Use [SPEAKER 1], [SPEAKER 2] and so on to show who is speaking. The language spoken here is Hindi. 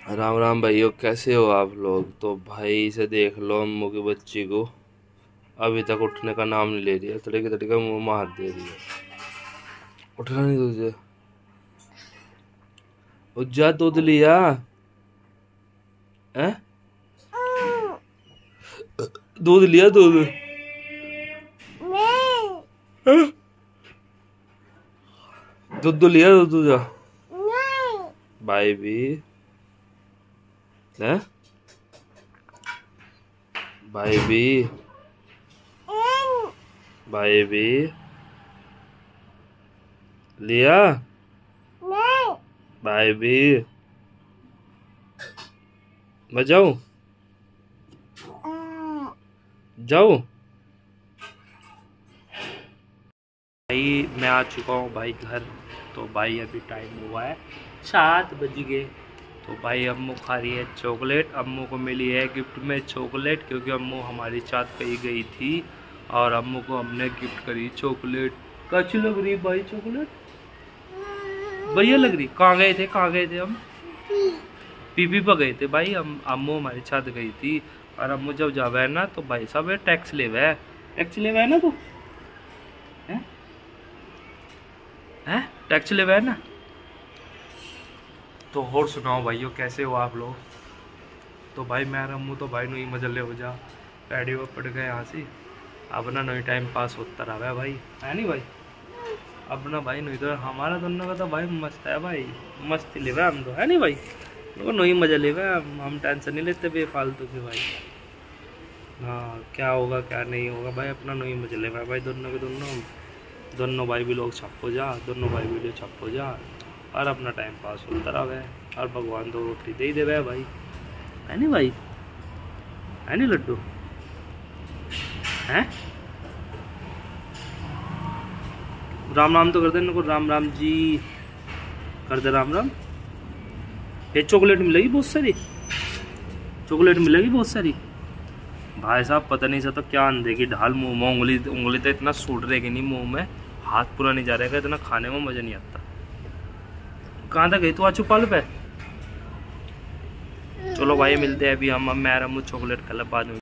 [SPEAKER 1] राम राम भाइयों, कैसे हो आप लोग। तो भाई से देख लो, अम्मू की बच्ची को अभी तक उठने का नाम नहीं ले रही है। तड़के तड़के मुंह में हाथ दे रही है। उठना नहीं तुझे। उज्जा दूध लिया है? दूध लिया दूध? दूध लिया दूध जा भाई भी है। भाई भी भाई भी लिया भाई भी। मैं जाऊं जाऊं? भाई मैं आ चुका हूँ भाई घर। तो भाई अभी टाइम हुआ है 7 बज गए। तो भाई अम्मू खा रही है चॉकलेट। अम्मू को मिली है गिफ्ट में चॉकलेट, क्योंकि अम्मू हमारी साथ कहीं गई थी और अम्मू को हमने गिफ्ट करी चॉकलेट। कैसी लग रही भाई चॉकलेट? बढ़िया लग रही। कहाँ गए थे हम? पीपी पर गए थे भाई। अम्मू हमारी साथ गई थी और अम्मू जब जावे है ना तो भाई साहब टैक्स लेवे है ना तू है टैक्स लेवे है ना। तो और सुनाओ भाइयों, कैसे हो आप लोग। तो भाई मैं अम्मू तो भाई नहीं मजले हो जा पैडी वो पड़ गए यहाँ से। अपना नहीं टाइम पास होता रहा भाई, है नहीं भाई? अपना भाई नहीं तो हमारा दोनों का तो भाई मस्त है भाई। मस्ती ले हम तो, है नहीं भाई? तो नहीं मजा ले हम टेंशन नहीं लेते बेफालतू के भाई। हाँ, क्या होगा क्या नहीं होगा भाई, अपना नहीं मजा ले भाई। दोनों के दोनों भाई भी लोग छप्पो जा, दोनों भाई वीडियो छप्पो जा और अपना टाइम पास होता रहा और भगवान तो रोटी दे ही दे भाई, है नहीं भाई? है नहीं लड्डू? हैं? राम राम तो कर दे इनको, राम राम जी कर दे, राम राम। ये चॉकलेट मिलेगी बहुत सारी, चॉकलेट मिलेगी बहुत सारी भाई साहब। पता नहीं सा तो क्या अंधे की ढाल मुंह में, उंगली तो इतना सूट रहेगी नहीं मुंह में, हाथ पूरा नहीं जा रहेगा, इतना खाने में मजा नहीं आता। कहाँ तक गई तू? आ चुपाल पे। चलो भाई मिलते हैं अभी हम, मैं चॉकलेट खा बाद में।